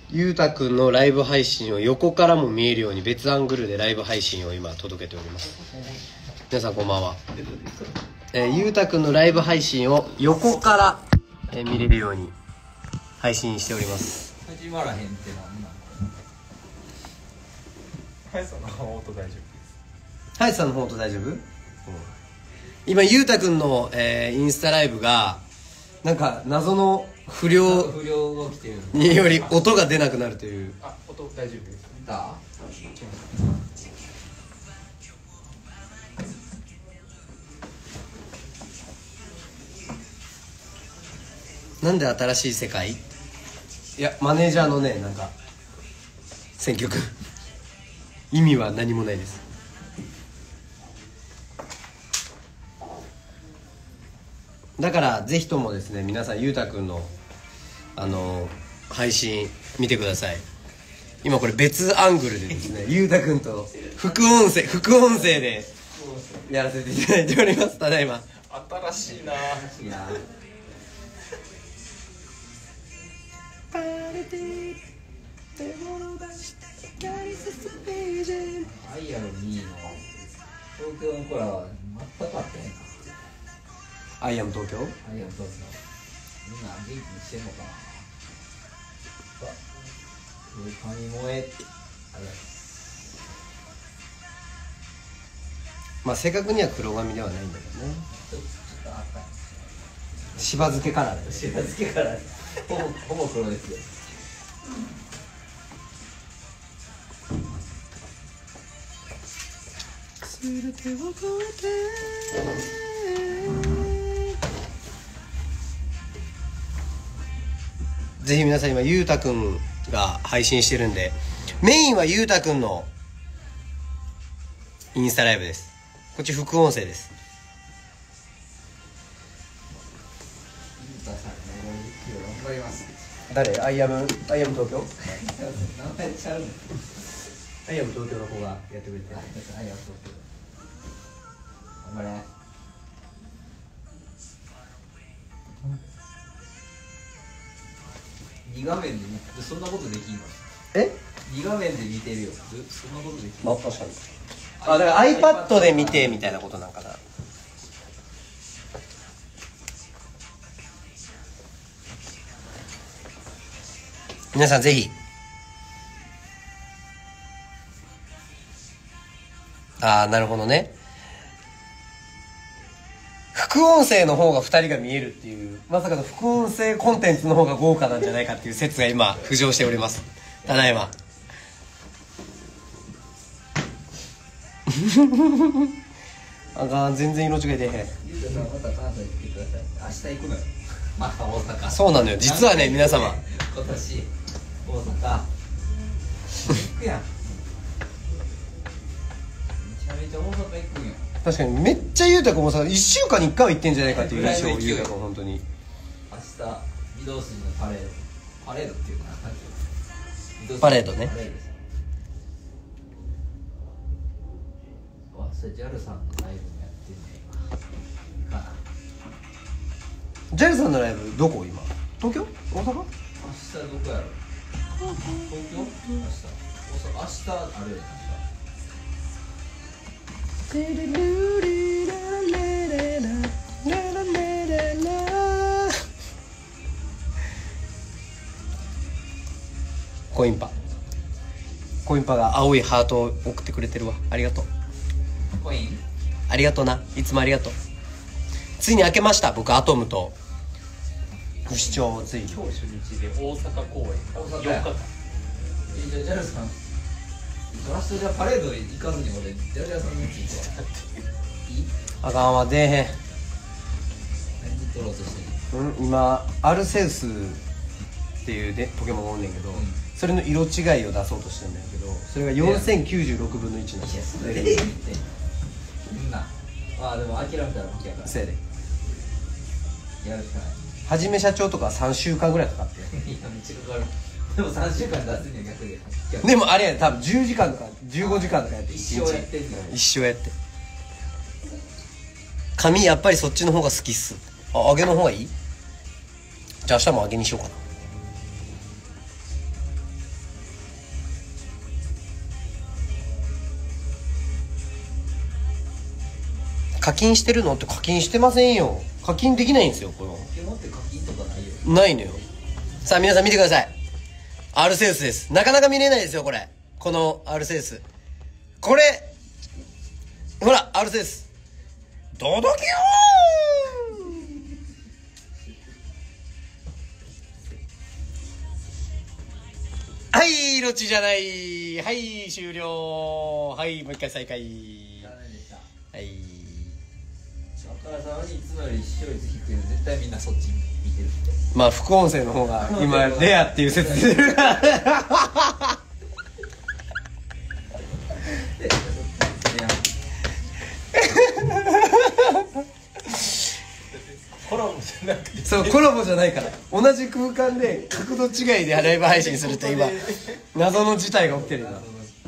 ゆうたくんのライブ配信を横からも見えるように別アングルでライブ配信を今届けております。皆さんこんばんは。ゆうたくんのライブ配信を横から、見れるように配信しております。 始まらへんってなんなん。 はいさんの音大丈夫です。 はいさんの方と大丈夫？今ゆうたくんの、インスタライブがなんか謎の不良が来てるにより音が出なくなるという。 あ、音大丈夫です。 だなんで新しい世界？いやマネージャーのねなんか選曲意味は何もないです。だからぜひともですね皆さんゆうたくんの配信見てください。今これ別アングルでですねゆうたくんと副音声でやらせていただいております。ただいま新しいな。 アイアロ2の東京の子らは全くあってへんか。 アイアム東京。 アイアロ東京みんな元気にしてんのかな。髪萌えあれまあ正確には黒髪ではないんだけどね。 ちょっとあったんしば漬けカラーだよ。 しば漬けからほぼ黒ですよ。 全てを超えてぜひ皆さん今ゆうたくんが配信してるんでメインはゆうたくんのインスタライブです。こっち副音声です。 頑張ります。 誰？アイアム東京？ 名前ちゃうの。 アイアム東京の子がやってくれて。 アイアム東京。頑張れ。2画面で見てそんなことできんの？ え ？2画面で見てるよ。そんなことできんまあの？ 確かに。あだから iPad で見てみたいなことなんかな。皆さんぜひなるほどね。副音声の方が2人が見えるっていうまさかの副音声コンテンツの方が豪華なんじゃないかっていう説が今浮上しております。ただいまあかん全然色違い出へん。 ゆうたさんまた関西来てください。明日行くのよ。また大阪。 そうなのよ実はね皆様今年大阪行くやん。めちゃめちゃ大阪行くんよ。 確かにめっちゃゆうたくんもさ1週間に1回は行ってんじゃないかっていう印象ゆうたくん本当に。 明日御堂筋のパレードっていうかパレードね。 パレードです。わそれ JAL さんのライブもやってんね今。かな。 ジャルさんのライブどこ今？東京？大阪？ 明日どこやろ。東京？明日。大阪明日あるよね。 コインパが青いハートを送ってくれてるわ。ありがとう。 コイン？ ありがとうな。いつもありがとう。ついに開けました僕アトムと不死鳥をついに。 今日初日で大阪公演が4日間。 じゃあ JAL さん明日じゃあパレード行かずに俺 JAL さんのやつ行くわ。いい？ あかんわ出えへん。 何取ろうとしてる？ 今アルセウスっていうでポケモンがおんねんけど、それの色違いを出そうとしてるんだけどそれが4096分の1なんですよ。 いやそれでいいってみんな。ああでも諦めたら負けやからせやでやるしかない。 はじめ社長とか3週間ぐらいかかっていやめっちゃかかる。でも3週間出すには逆ででもあれやね多分10時間とか15時間とかやって一生やってんのよ。 一生やって髪やっぱりそっちの方が好きっす。あ揚げの方がいい？じゃあ明日も揚げにしようかな。 課金してるのって課金してませんよ。課金できないんですよ、この。 ポケモンって課金とかないよ。 ないのよ。さあ皆さん見てください。アルセウスです。なかなか見れないですよ、これ。このアルセウス。これ、ほら、アルセウス。届けよー。はい、ロチじゃない。はい、終了。はい、もう一回再開。 残念でした。 はい。 あからさまにいつもより視聴率低いの絶対みんなそっち見てるって。 まあ副音声の方が今レアっていう説出てるからコラボじゃなくてそうコラボじゃないから同じ空間で角度違いでライブ配信するって今謎の事態が起きてる今ポ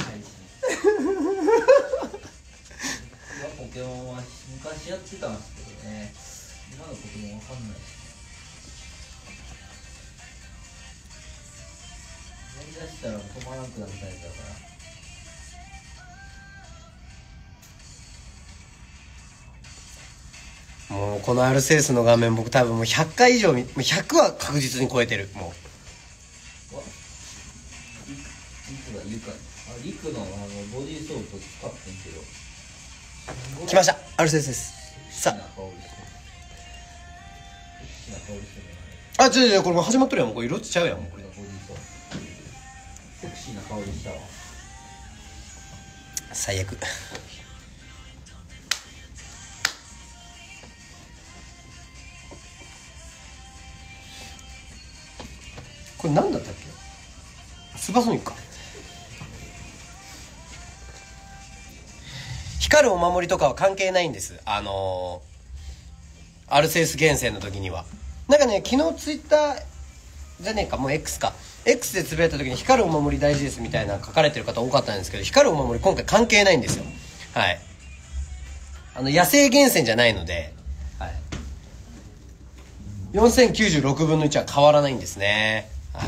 ケモンは昔やってたんですけどね、今のポケモンわかんないし、やりだしたら止まらなくなるタイプだから。 もうこのアルセウスの画面僕多分もう100回以上もう100は確実に超えてる。もリクがいるか、リクのボディーソープ使ってんけどう来ました、アルセウスです。さあ違う違う、これもう始まっとるやん。もうこれ色ちゃうやん。もうこれボディーソープセクシーな香りしたわ。 最悪。これ何だったっけ、スーパーソニックか。光るお守りとかは関係ないんです。アルセウス厳選の時にはなんかね、昨日ツイッターじゃねえか、もう X か X でつぶやいた時に光るお守り大事ですみたいな書かれてる方多かったんですけど、光るお守り今回関係ないんですよ。はい、野生厳選じゃないので、はい、4096分の1は変わらないんですね。はい、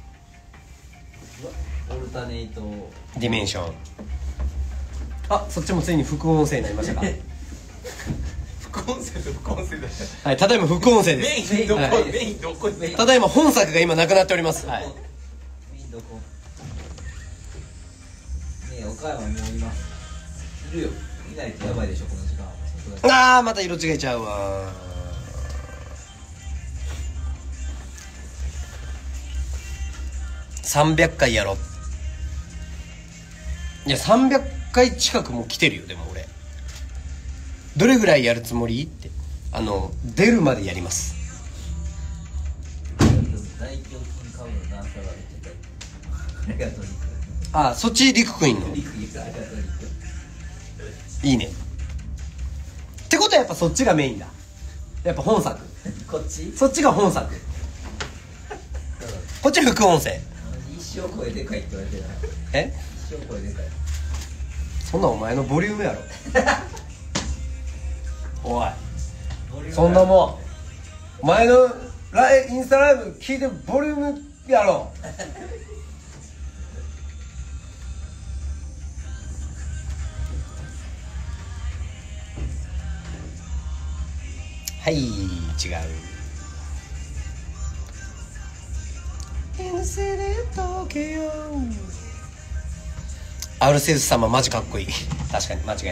オルタネイトディメンション。あ、そっちもついに副音声になりましたか副音声と副音声だはい、ただいま副音声です。 メインどこ、 はい、 メインどこただいま本作が今なくなっております。はい、 メインどこねえ、岡山もういます。いるよ、いないとやばいでしょこの時間。 あーまた色違えちゃうわ。300回やろ。いや300回近くもう来てるよ。でも俺どれぐらいやるつもりって出るまでやります。 大胸筋カムのダンサーが出てた。ありがとうリク。 あ、そっちリクくんいんの。 リクありがとういいね。ってことはやっぱそっちがメインだ。やっぱ本作リク。こっちそっちが本作、こっち副音声。 一生声でかいって言われてる。 え、 一生声でかい。 そんなお前のボリュームやろおい、そんなもんお前のインスタライブ聞いてボリュームやろはい、違う。アルセウス様マジかっこいい確かに間違いない。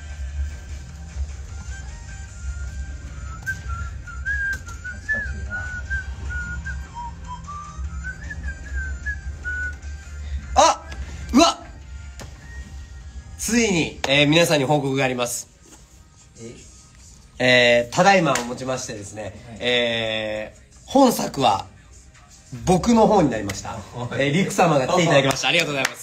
あ、うわ、ついに、皆さんに報告があります。ただいまをもちましてですね、本作は僕の方になりました。リク様が来ていただきました。ありがとうございます。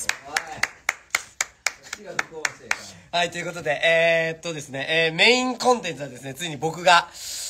はい、ということで、ですね、メインコンテンツはですね、ついに僕が、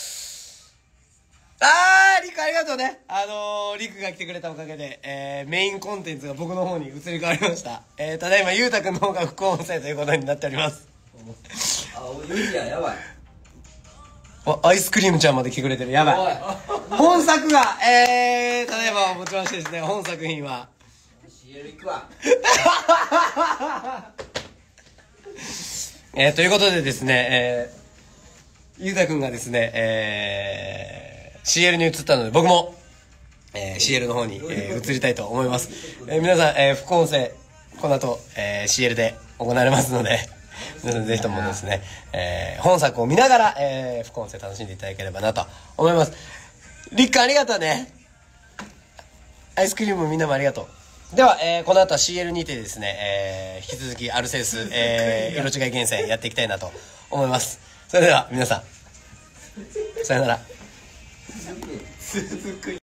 リクありがとうね。リクが来てくれたおかげで、メインコンテンツが僕の方に移り変わりました。ただいまゆうたくんの方が副音声ということになっております。 ユリアやばい。 アイスクリームちゃんまで来てくれてる。やばい。本作が、ただいまもちましてですね、本作品は。 CL 行くわ。 ということでですね、 ゆうたくんがですね、CL に移ったので、僕も、CL の方に、移りたいと思います。皆さん、副音声、この後、CL で行われますので、皆さんぜひともですね、本作を見ながら、副音声楽しんでいただければなと思います。りっくんありがとうね。アイスクリームみんなもありがとう。では、この後は CL にてですね、引き続きアルセウス、色違い厳選やっていきたいなと思います。それでは皆さん、さよなら。 続く